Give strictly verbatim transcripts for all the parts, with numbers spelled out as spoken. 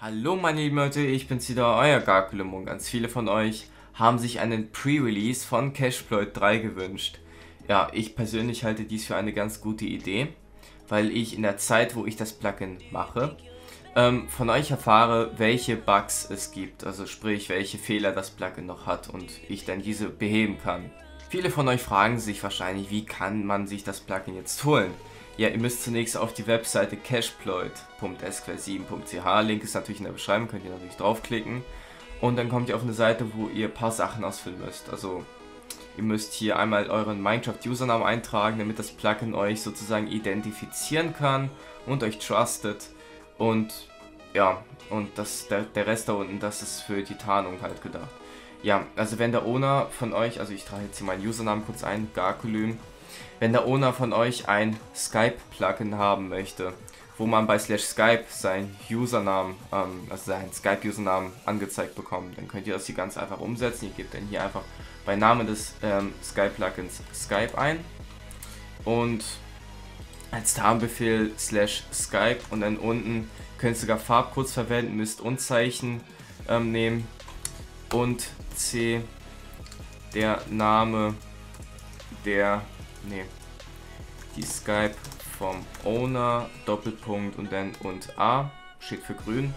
Hallo meine lieben Leute, ich bin's wieder, euer Garculum, und ganz viele von euch haben sich einen Pre-Release von Cashploit drei gewünscht. Ja, ich persönlich halte dies für eine ganz gute Idee, weil ich in der Zeit, wo ich das Plugin mache, ähm, von euch erfahre, welche Bugs es gibt, also sprich, welche Fehler das Plugin noch hat und ich dann diese beheben kann. Viele von euch fragen sich wahrscheinlich, wie kann man sich das Plugin jetzt holen? Ja, ihr müsst zunächst auf die Webseite cashploit punkt s q l sieben punkt c h, Link ist natürlich in der Beschreibung, könnt ihr natürlich draufklicken. Und dann kommt ihr auf eine Seite, wo ihr ein paar Sachen ausfüllen müsst. Also ihr müsst hier einmal euren Minecraft-Usernamen eintragen, damit das Plugin euch sozusagen identifizieren kann und euch trustet. Und ja, und das, der, der Rest da unten, das ist für die Tarnung halt gedacht. Ja, also wenn der Owner von euch, also ich trage jetzt hier meinen Usernamen kurz ein, Garculum. Wenn der Owner von euch ein Skype-Plugin haben möchte, wo man bei slash Skype seinen Usernamen, ähm, also seinen Skype-Usernamen angezeigt bekommt, dann könnt ihr das hier ganz einfach umsetzen. Ihr gebt dann hier einfach bei Namen des ähm, Skype-Plugins Skype ein und als Tarnbefehl slash Skype und dann unten könnt ihr sogar Farbcodes verwenden, müsst Unzeichen ähm, nehmen und C der Name der Nee, die Skype vom Owner, Doppelpunkt und dann und A, steht für grün.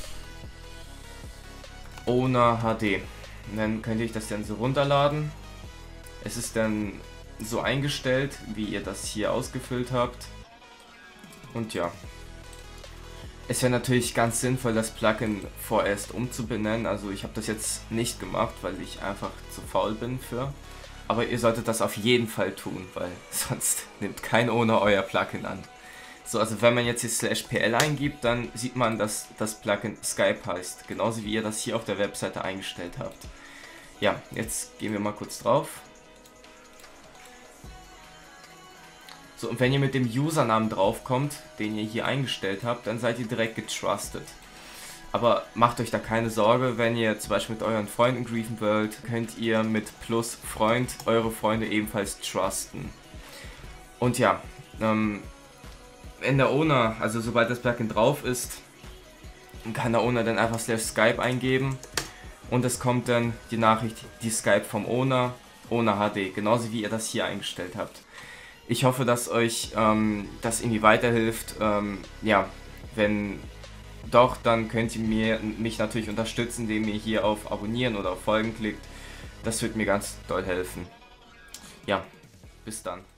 Owner H D. Und dann könnt ihr euch das dann so runterladen. Es ist dann so eingestellt, wie ihr das hier ausgefüllt habt. Und ja. Es wäre natürlich ganz sinnvoll, das Plugin vorerst umzubenennen. Also ich habe das jetzt nicht gemacht, weil ich einfach zu faul bin für. Aber ihr solltet das auf jeden Fall tun, weil sonst nimmt kein Owner euer Plugin an. So, also wenn man jetzt hier slash pl eingibt, dann sieht man, dass das Plugin Skype heißt. Genauso wie ihr das hier auf der Webseite eingestellt habt. Ja, jetzt gehen wir mal kurz drauf. So, und wenn ihr mit dem Usernamen draufkommt, den ihr hier eingestellt habt, dann seid ihr direkt getrustet. Aber macht euch da keine Sorge, wenn ihr zum Beispiel mit euren Freunden griefen wollt, könnt ihr mit plus Freund eure Freunde ebenfalls trusten. Und ja, ähm, wenn der Owner, also sobald das Plugin drauf ist, kann der Owner dann einfach slash Skype eingeben und es kommt dann die Nachricht, die Skype vom Owner, Owner H D, genauso wie ihr das hier eingestellt habt. Ich hoffe, dass euch ähm, das irgendwie weiterhilft. Ähm, ja, wenn doch, dann könnt ihr mir, mich natürlich unterstützen, indem ihr hier auf Abonnieren oder auf Folgen klickt. Das wird mir ganz doll helfen. Ja, bis dann.